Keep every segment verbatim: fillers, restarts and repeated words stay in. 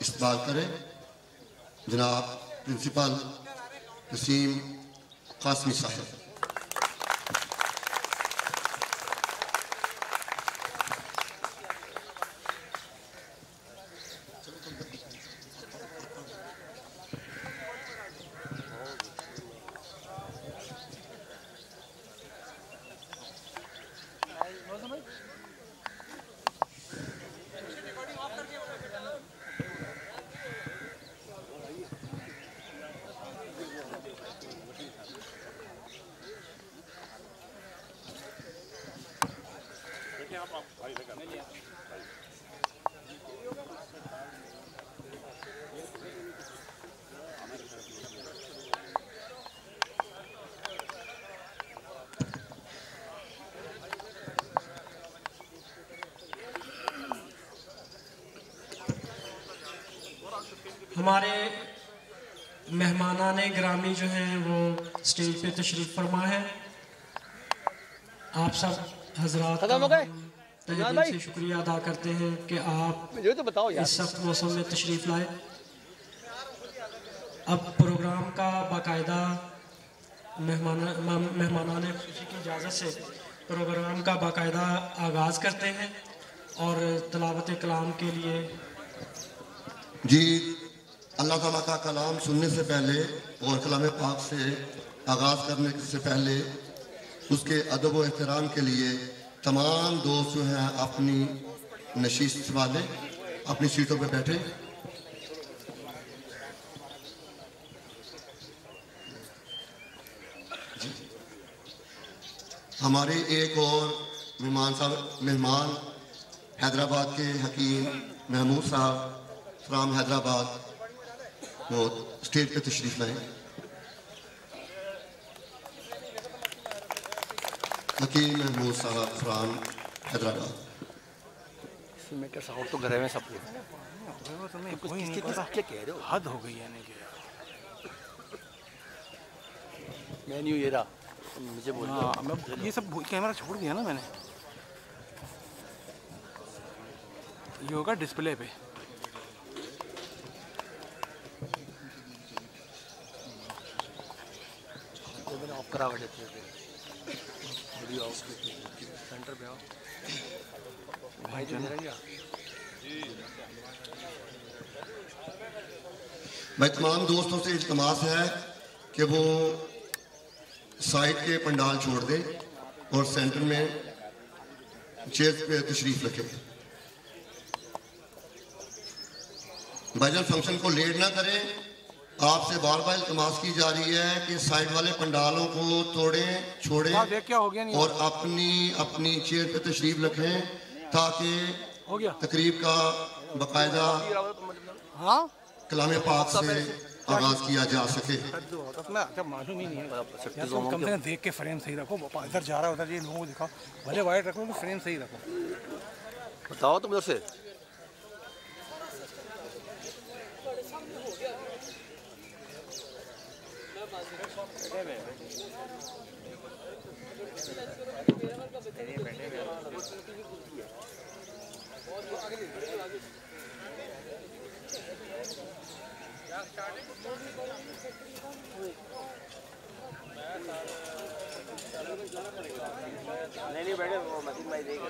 इस्तकबाल करें। जनाब प्रिंसिपल वसीम कासमी साहब। हमारे मेहमानाने ग्रामी जो हैं वो स्टेज पे तशरीफ़ फरमा है। आप सब हजरात का तहे दिल से शुक्रिया अदा करते हैं कि आप तो बताओ इस सख्त मौसम में तशरीफ़ लाए। अब प्रोग्राम का बाकायदा मेहमाना मेहमानाने खुशी की इजाज़त से प्रोग्राम का बाकायदा आगाज़ करते हैं और तिलावत कलाम के लिए जी अल्लाह ताला का कलाम सुनने से पहले और कलाम पाक से आगाज़ करने से पहले उसके अदब व एहतराम के लिए तमाम दोस्त जो हैं अपनी नशीस वाले अपनी सीटों पर बैठे। हमारे एक और मेहमान साहब मेहमान हैदराबाद के हकीम महमूद साहब फ्राम हैदराबाद वो स्टेज पे तशरीफ लाए। हकीम महमूद साहब फ्राम हैदराबाद। इसमें क्या साउंड तो घरे में सब कुछ तुम्हें कोई नहीं पता क्या कह रहे हो। हद हो गई है नहीं क्या मेन्यू ये रहा मुझे बोल हाँ, मैं ये सब कैमरा छोड़ दिया ना मैंने। ये होगा डिस्प्ले पे। ऑफ करा हुआ डिस्प्ले पे वीडियो ऑफ सेंटर पे आओ भाई जो नहीं रहेगा। मैं तमाम दोस्तों से इल्तमास है कि वो साइड के पंडाल छोड़ दें और सेंटर में चेयर पे तशरीफ रखें। भाईजान फंक्शन को लेट ना करें। आपसे बार बार इल्तमास की जा रही है कि साइड वाले पंडालों को तोड़ें छोड़ें क्या हो गया नहीं और अपनी अपनी चेयर पे तशरीफ रखें ताकि हो गया तकरीब का बाकायदा हाँ कलाम पाक से आगाज किया जा सके। मालूम ही नहीं है कम से कम देख के फ्रेम सही रखो। इधर जा रहा है उधर ये लोगों को दिखाओ भले वाइट रखो तो फ्रेम सही रखो। बताओ तुम उधर से नहीं नहीं बैठे वो मशीन भाई देख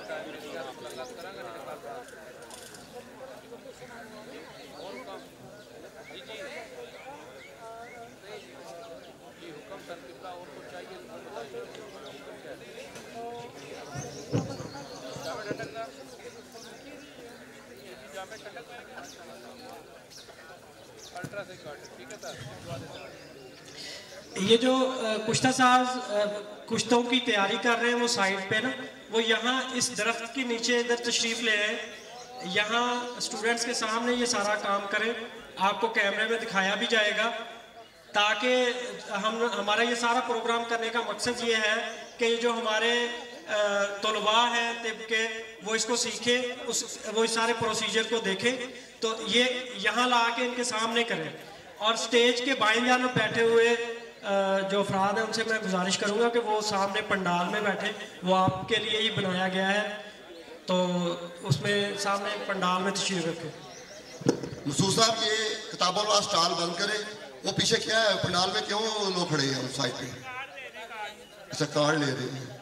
ये जो कुश्ता साज कुश्तों की तैयारी कर रहे हैं वो साइड पे ना वो यहाँ इस दरख्त के नीचे इधर तशरीफ ले आए। यहाँ स्टूडेंट्स के सामने ये सारा काम करें। आपको कैमरे में दिखाया भी जाएगा ताकि हम हमारा ये सारा प्रोग्राम करने का मकसद ये है कि जो हमारे तलबा हैं तिब के वो इसको सीखें उस वो इस सारे प्रोसीजर को देखें। तो ये यहाँ ला के इनके सामने करें और स्टेज के बाईं जानब बैठे हुए जो अफराद हैं उनसे मैं गुजारिश करूँगा कि वो सामने पंडाल में बैठे। वो आपके लिए ही बनाया गया है तो उसमें सामने पंडाल में तशरीफ रखें। मसूद साहब ये किताबों वाला स्टॉल बंद करें। वो पीछे क्या है पंडाल में, क्यों लोग खड़े हैं उस साइड पे? अच्छा कार्ड ले रहे हैं।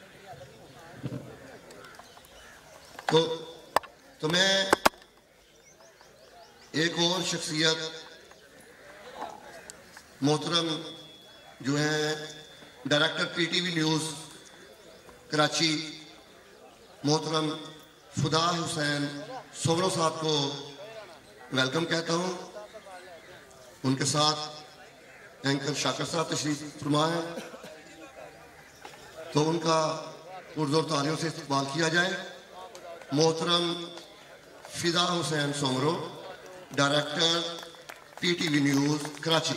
तो तो मैं एक और शख्सियत मोहतरम जो है डायरेक्टर पीटीवी न्यूज़ कराची मोहतरम फुदा हुसैन सोमरो साहब को वेलकम कहता हूँ। उनके साथ एंकर शाकर साहब तशरीफ फरमा है, तो उनका पुरजोर तालियों से इस्तकबाल किया जाए। मोहतरम Fida Hussain Soomro, director PTV news Karachi.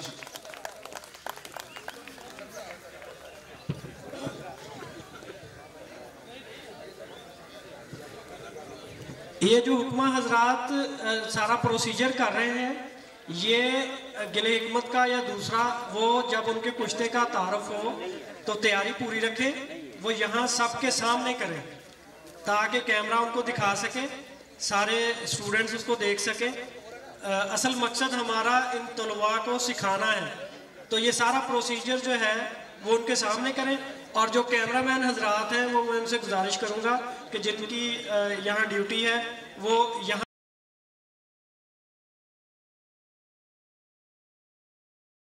ये जो हुक्मा हजरात सारा प्रोसीजर कर रहे हैं, ये गिले हिकमत का या दूसरा वो जब उनके कुश्ते का तारुफ हो तो तैयारी पूरी रखें, वो यहाँ सबके सामने करें ताकि कैमरा उनको दिखा सके, सारे स्टूडेंट्स उसको देख सके। असल मकसद हमारा इन तलबा को सिखाना है, तो ये सारा प्रोसीजर जो है वो उनके सामने करें। और जो कैमरामैन हजरात हैं वो मैं उनसे गुजारिश करूँगा कि जिनकी यहाँ ड्यूटी है वो यहाँ